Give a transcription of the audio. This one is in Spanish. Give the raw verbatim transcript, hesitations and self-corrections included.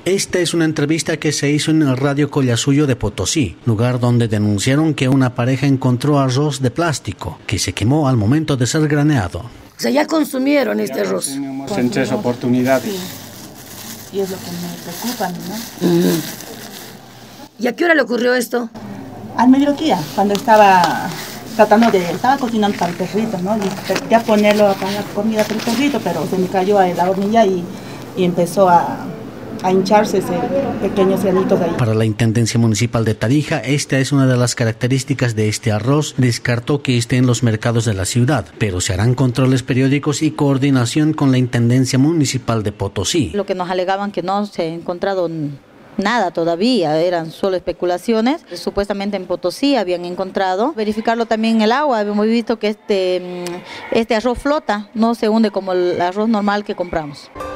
Esta es una entrevista que se hizo en el Radio Collasuyo de Potosí, lugar donde denunciaron que una pareja encontró arroz de plástico que se quemó al momento de ser graneado. O sea, ya consumieron este ya arroz. Consumimos en tres oportunidades. Sí. Y es lo que me preocupa, ¿no? Uh-huh. ¿Y a qué hora le ocurrió esto? Al mediodía, cuando estaba tratando de... Estaba cocinando para el perrito, ¿no? Y quería ponerlo para la comida para el perrito, pero se me cayó a la hornilla y, y empezó a... a hincharse ese pequeños granitos ahí. Para la Intendencia Municipal de Tarija, esta es una de las características de este arroz. Descartó que esté en los mercados de la ciudad, pero se harán controles periódicos y coordinación con la Intendencia Municipal de Potosí. Lo que nos alegaban que no se ha encontrado nada todavía, eran solo especulaciones. Supuestamente en Potosí habían encontrado. Verificarlo también en el agua, hemos visto que este, este arroz flota, no se hunde como el arroz normal que compramos.